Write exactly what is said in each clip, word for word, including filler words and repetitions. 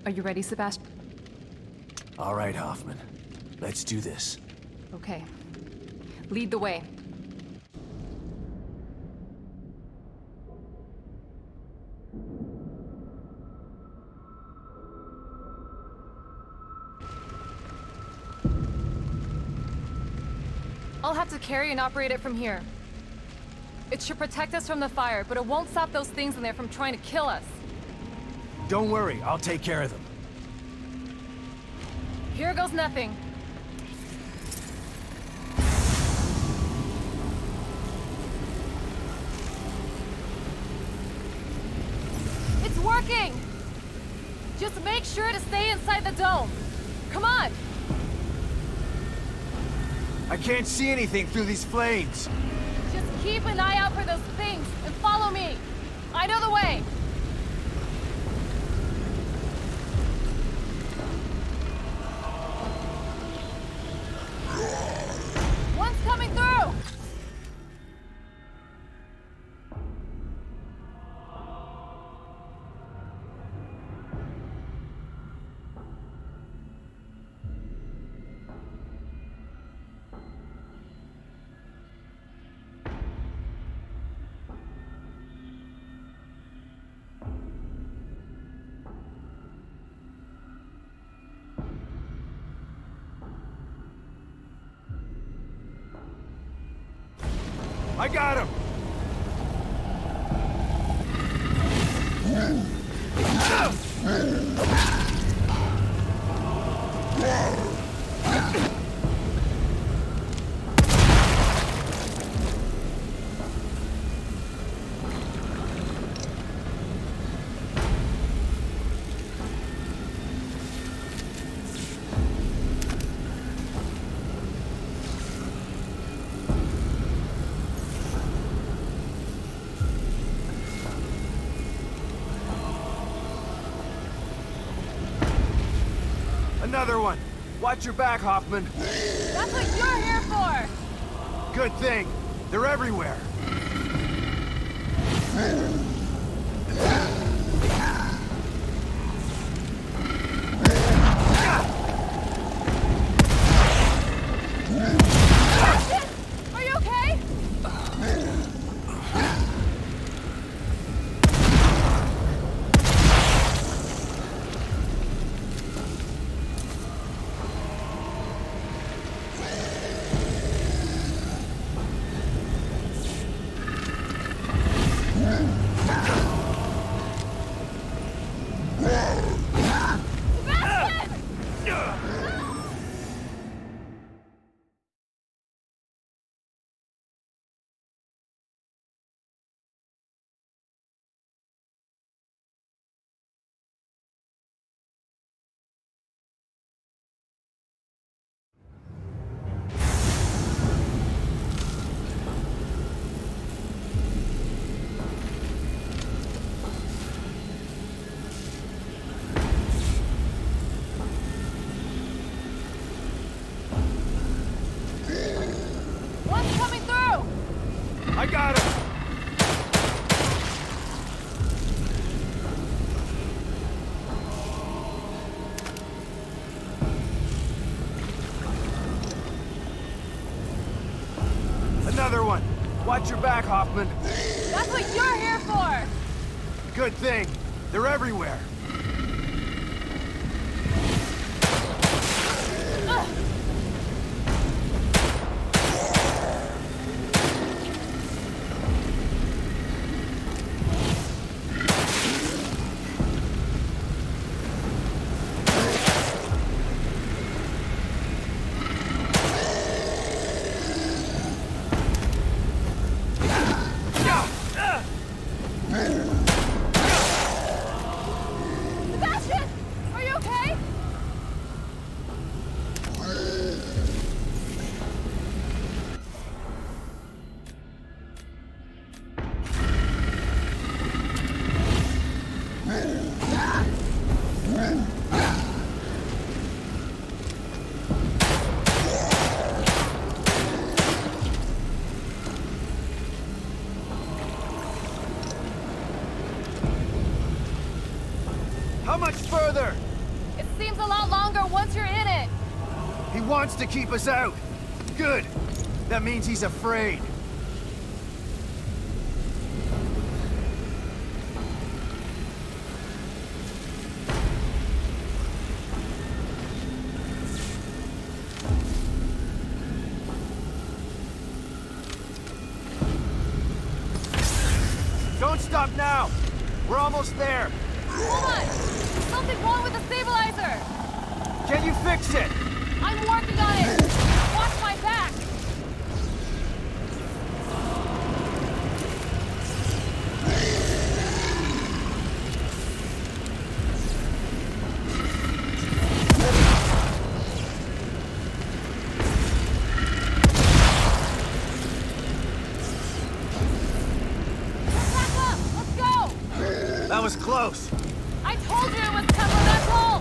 Are you ready, Sebastian? All right, Hoffman. Let's do this. Okay. Lead the way. I'll have to carry and operate it from here. It should protect us from the fire, but it won't stop those things in there from trying to kill us. Don't worry, I'll take care of them. Here goes nothing. It's working! Just make sure to stay inside the dome. Come on! I can't see anything through these flames. Just keep an eye out for those things and follow me. I know the way. One's coming through! I got him! Another one! Watch your back, Hoffman! That's what you're here for! Good thing! They're everywhere! Are you okay? I got him! Another one! Watch your back, Hoffman! That's what you're here for! Good thing! They're everywhere! Ugh. seems a lot longer once you're in it. He wants to keep us out. Good. That means he's afraid. Don't stop now! We're almost there! Hold on! Something wrong with the stabilizer! Can you fix it? I'm working on it! Watch my back! That was close. I told you it was cover, that's all!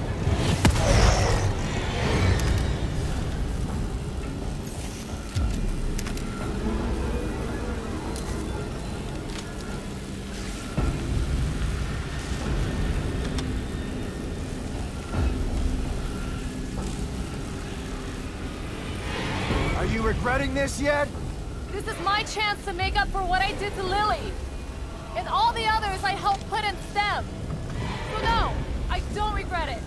Are you regretting this yet? This is my chance to make up for what I did to Lily. And all the others I helped put in STEM. So no, I don't regret it.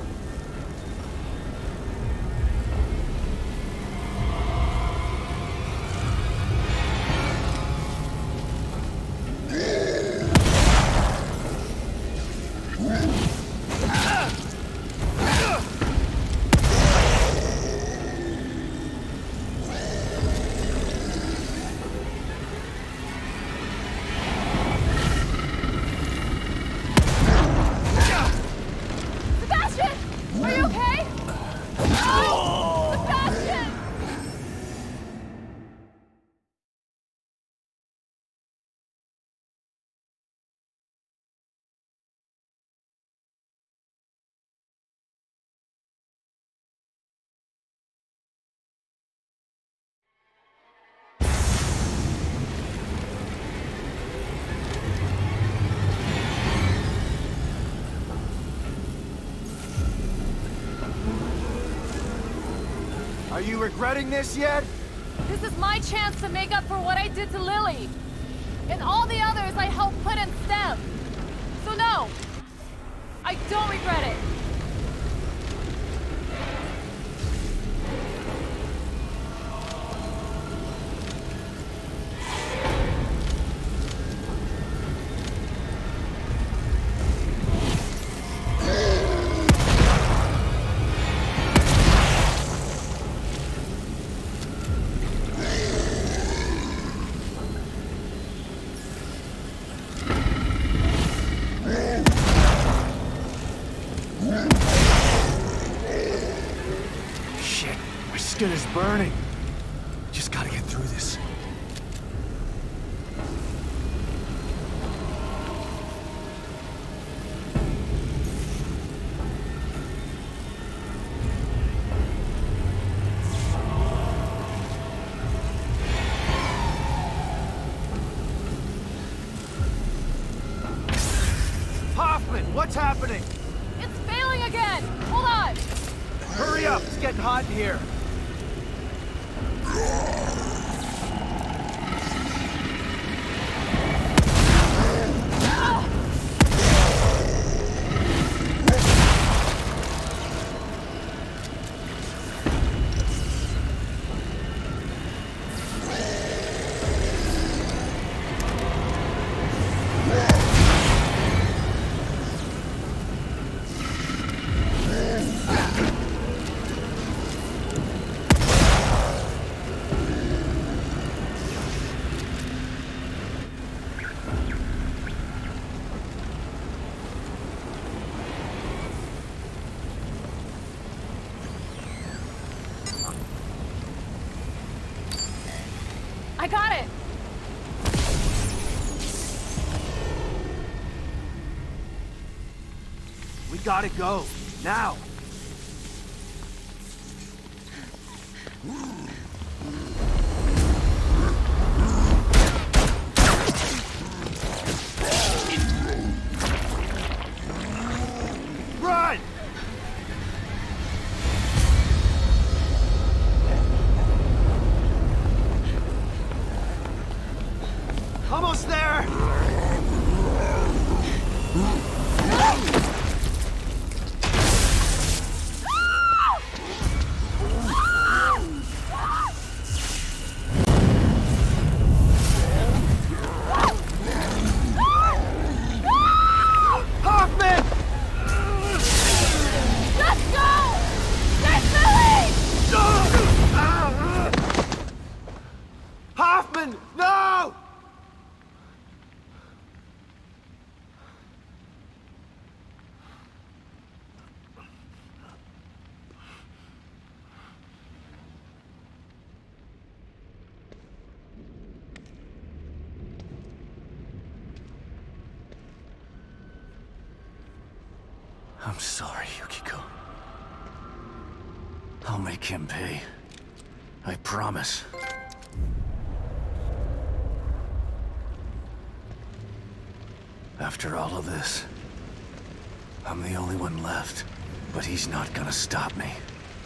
Are you regretting this yet? This is my chance to make up for what I did to Lily. And all the others I helped put in STEM. So no, I don't regret it. Skin is burning. Just gotta get through this. Hoffman, what's happening? It's failing again! Hold on! Hurry up, it's getting hot in here. I got it! We gotta go, now! Run! I'm sorry, Yukiko. I'll make him pay. I promise. After all of this, I'm the only one left, but he's not gonna stop me.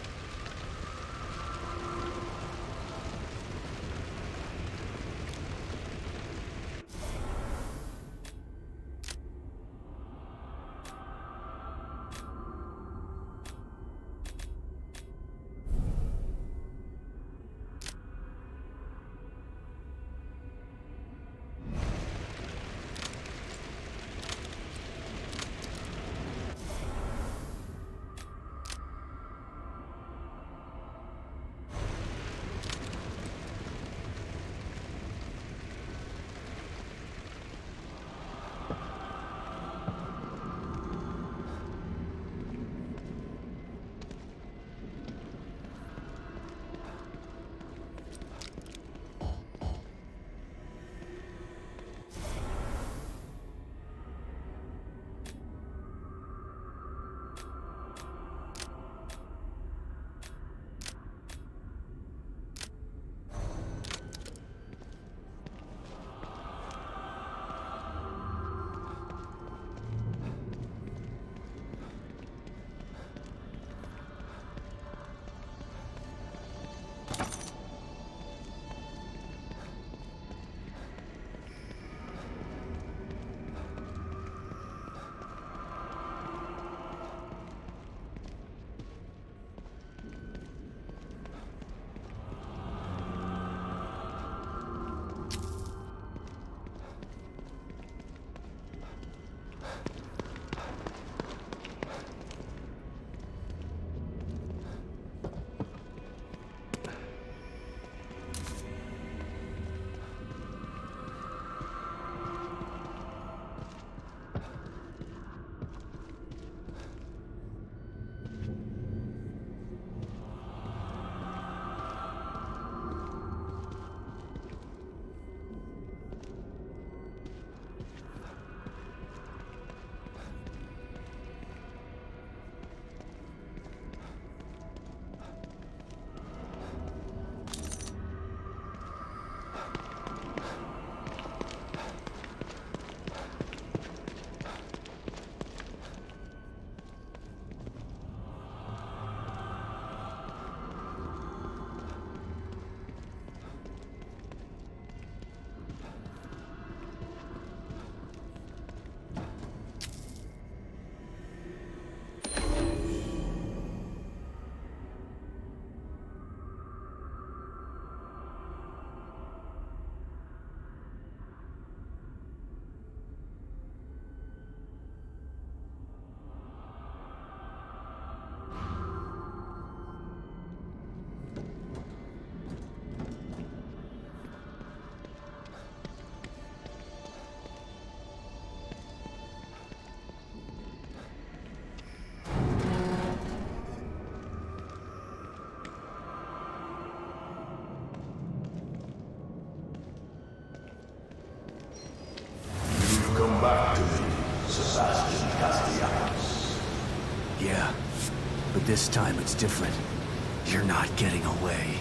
Yeah, but this time it's different. You're not getting away.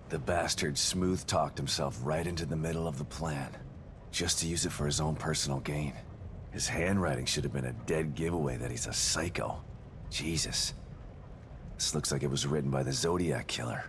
The bastard smooth-talked himself right into the middle of the plan, just to use it for his own personal gain. His handwriting should have been a dead giveaway that he's a psycho. Jesus. This looks like it was written by the Zodiac Killer.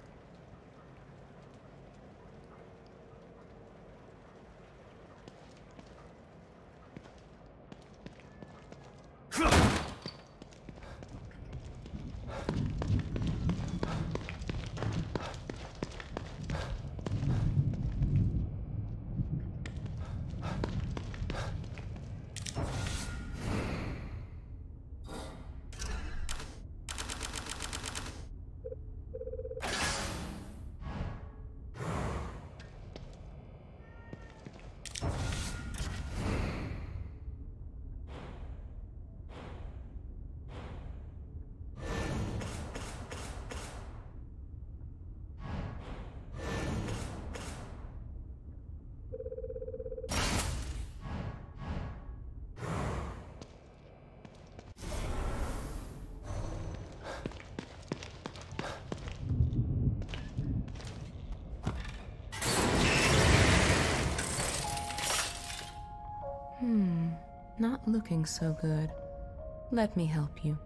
Hmm, not looking so good. Let me help you.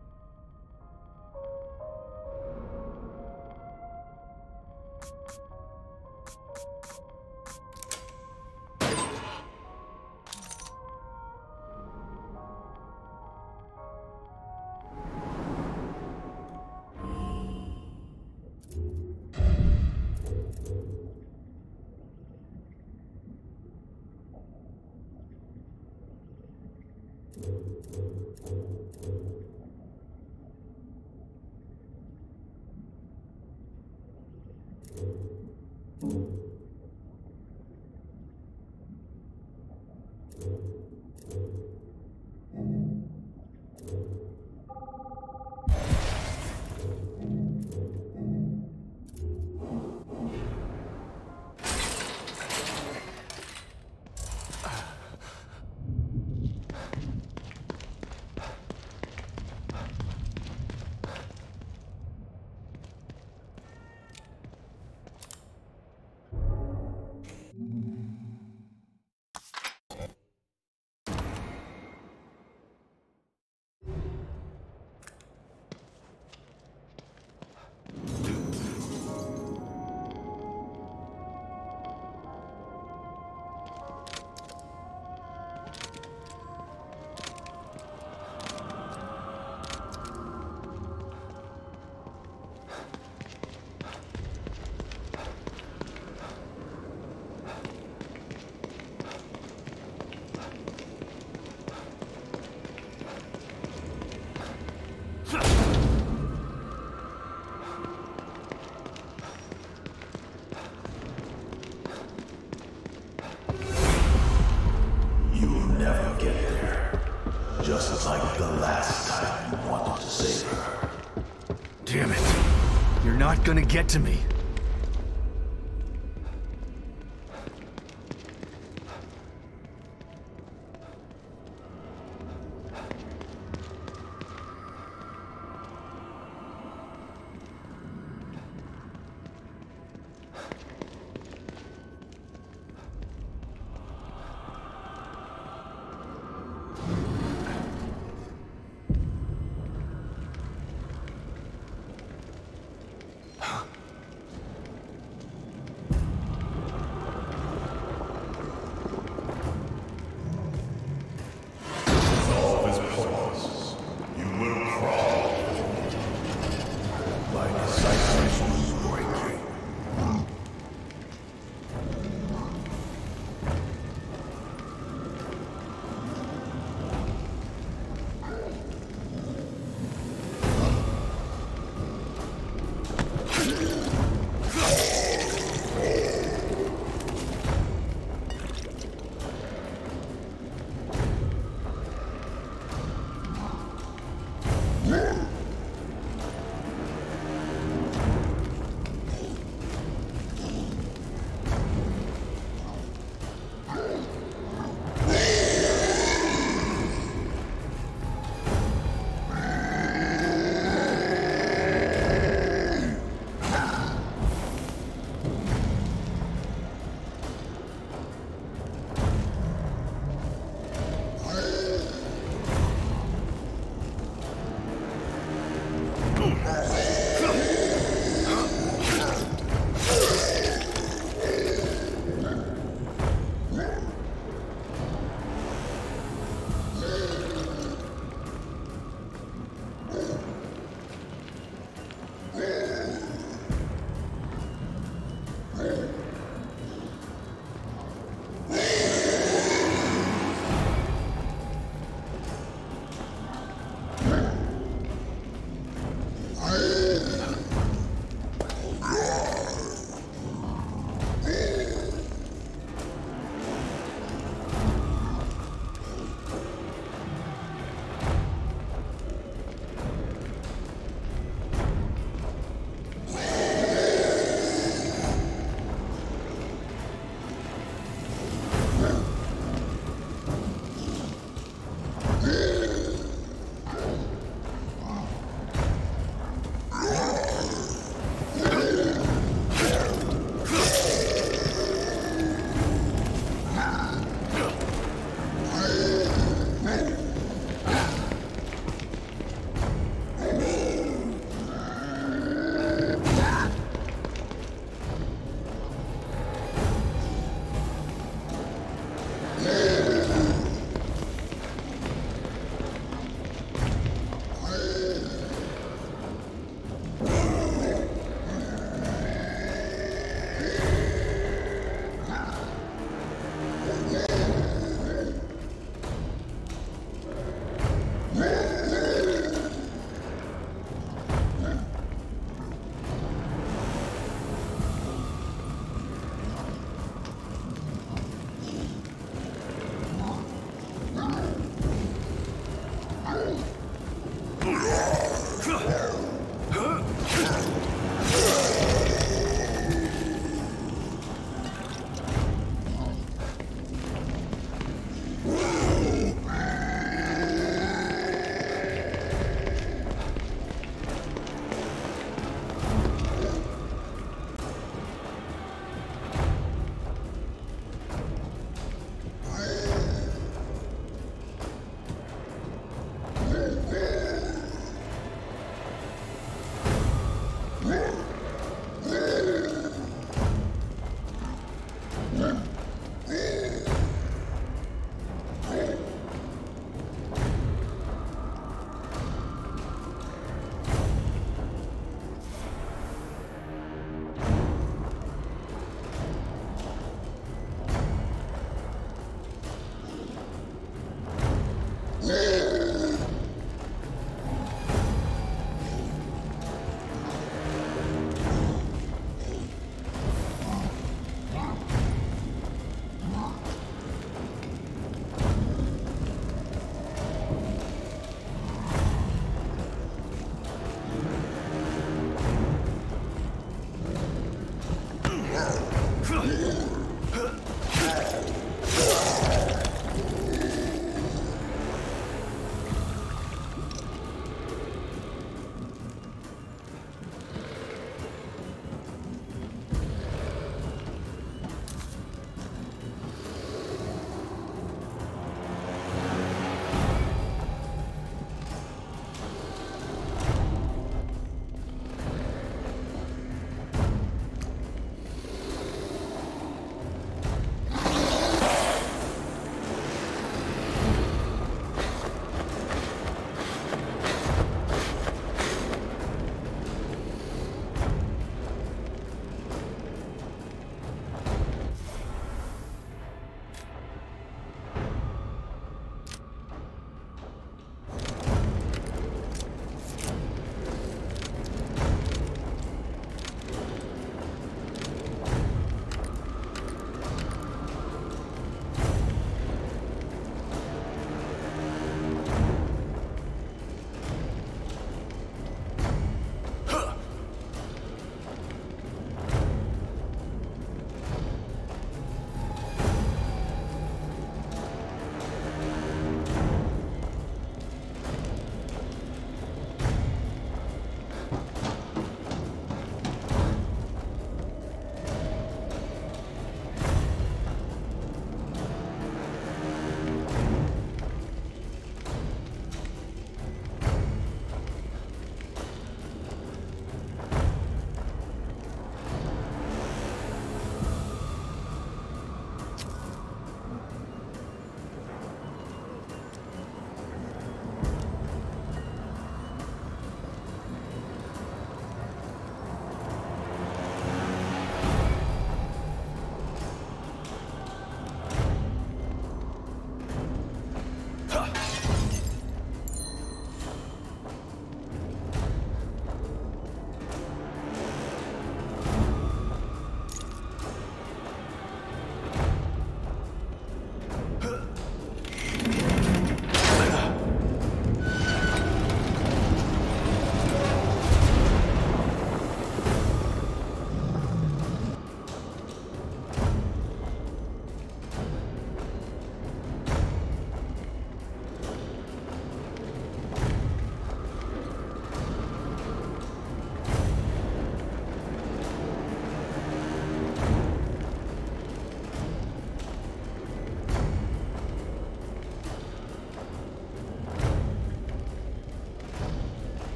Just like the last time you wanted to save her. Damn it. You're not gonna get to me.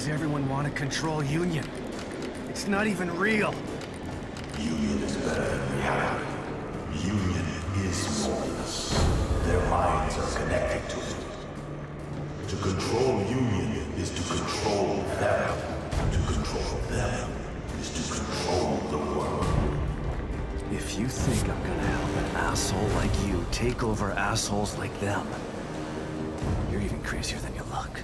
does everyone want to control Union? It's not even real. Union is better than reality. Union is smallness. Their minds are connected to it. To control Union is to control them. To control them is to control the world. If you think I'm gonna help an asshole like you take over assholes like them, you're even crazier than you look.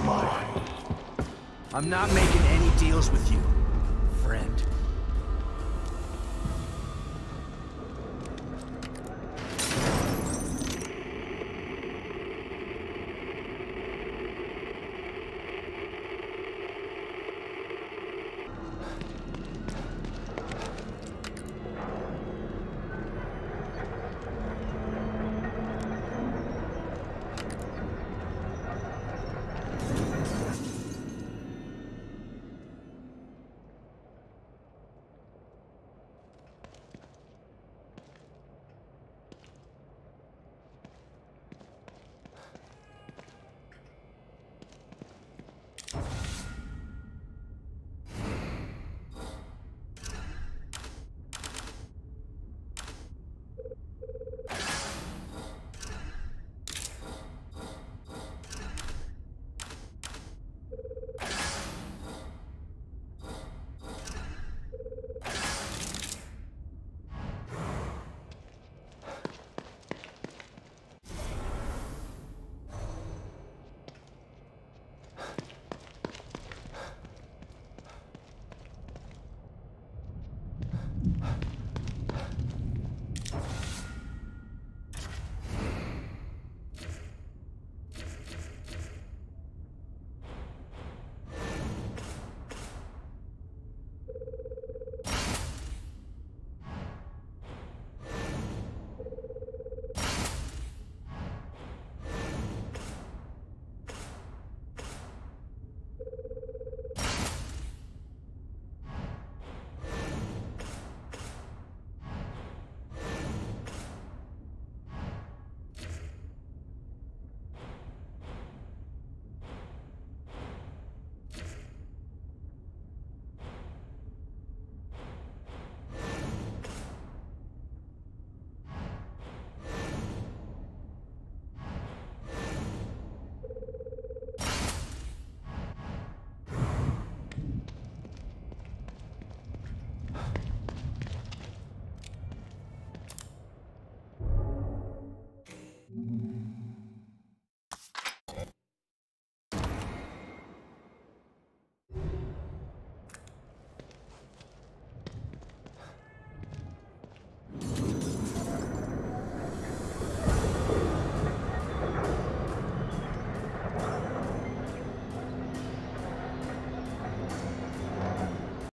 Buy. I'm not making any deals with you, friend.